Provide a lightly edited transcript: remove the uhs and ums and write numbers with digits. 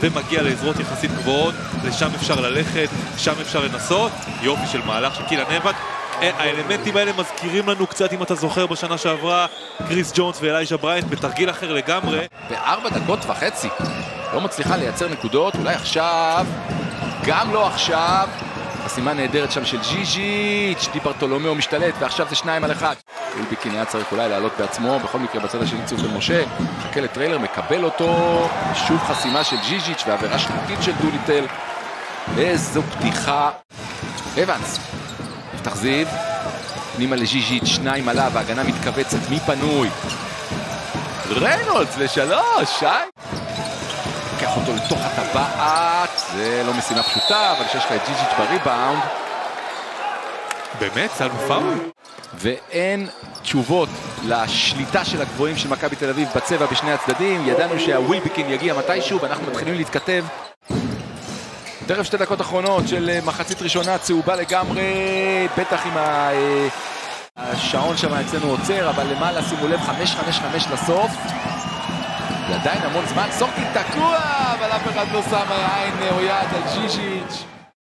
ומגיע לעזרות יחסית גבוהות, לשם אפשר ללכת, שם אפשר לנסות. יופי של מהלך של קילן אבנס. האלמנטים האלה מזכירים לנו קצת, אם אתה זוכר, בשנה שעברה, קריס ג'ונס ואלייג'ה בריינט בתרגיל אחר לגמרי. ב4 דקות וחצי לא מצליחה לייצר נקודות, אולי עכשיו, גם לא עכשיו. חסימה נהדרת שם של ז'יז'יץ', די ברטולומיאו משתלט, ועכשיו זה 2-1. ווילבקין היה צריך אולי לעלות בעצמו, בכל מקרה בצד השני צוף של משה, חכה לטריילר, מקבל אותו, שוב חסימה של ז'יז'יץ' ועבירה שנתית של דוליטל. איזו פתיחה. אבנס, נפתח זיו, פנימה לז'יז'יץ', 2 עליו, והגנה מתכווצת, מי פנוי? ריינולדס ל3, שי. לקח אותו לתוך הטבעת, זה לא משימה פשוטה, אבל שיש לך את ז'יז'יץ' בריבאונד. באמת? סל פאול? ואין תשובות לשליטה של הגבוהים של מכבי תל אביב בצבע בשני הצדדים. ידענו שהווילבקין יגיע מתישהו, ואנחנו מתחילים להתכתב. תכף 2 דקות אחרונות של מחצית ראשונה, צהובה לגמרי, בטח עם השעון שם אצלנו עוצר, אבל למעלה שימו לב, 5-5-5 לסוף. ועדיין המון זמן, סורקין תקוע, אבל אף אחד לא שם עין או יד על ז'יז'יץ'.